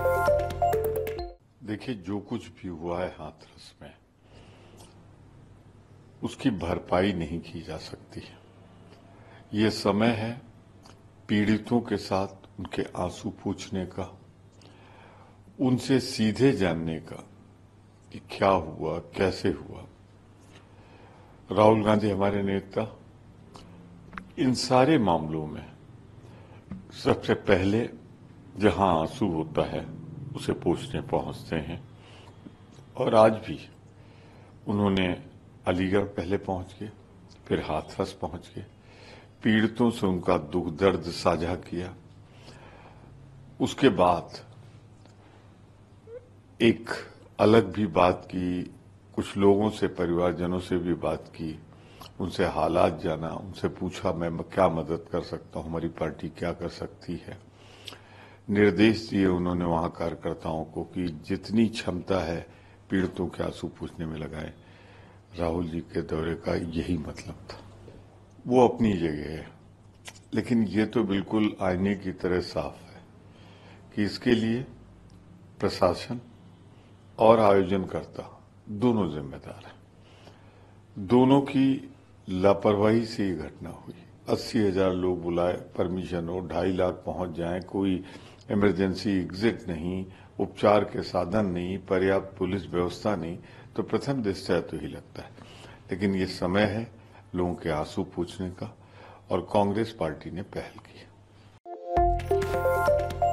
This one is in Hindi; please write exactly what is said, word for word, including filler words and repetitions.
देखिए, जो कुछ भी हुआ है हाथरस में, उसकी भरपाई नहीं की जा सकती। ये समय है पीड़ितों के साथ उनके आंसू पूछने का, उनसे सीधे जानने का कि क्या हुआ, कैसे हुआ। राहुल गांधी हमारे नेता इन सारे मामलों में सबसे पहले जहां आंसू होता है उसे पूछने पहुंचते हैं, और आज भी उन्होंने अलीगढ़ पहले पहुंच के, फिर हाथरस पहुंच के पीड़ितों से उनका दुख दर्द साझा किया। उसके बाद एक अलग भी बात की, कुछ लोगों से, परिवारजनों से भी बात की, उनसे हालात जाना, उनसे पूछा मैं क्या मदद कर सकता हूं, हमारी पार्टी क्या कर सकती है। निर्देश दिए उन्होंने वहां कार्यकर्ताओं को कि जितनी क्षमता है पीड़ितों के आंसू पूछने में लगाएं। राहुल जी के दौरे का यही मतलब था। वो अपनी जगह है, लेकिन ये तो बिल्कुल आईने की तरह साफ है कि इसके लिए प्रशासन और आयोजनकर्ता दोनों जिम्मेदार हैं। दोनों की लापरवाही से ये घटना हुई। अस्सी हजार लोग बुलाए, परमिशन हो, ढाई लाख पहुंच जाएं, कोई इमरजेंसी एग्जिट नहीं, उपचार के साधन नहीं, पर्याप्त पुलिस व्यवस्था नहीं, तो प्रथम दृष्टया तो ही लगता है। लेकिन ये समय है लोगों के आंसू पूछने का, और कांग्रेस पार्टी ने पहल की।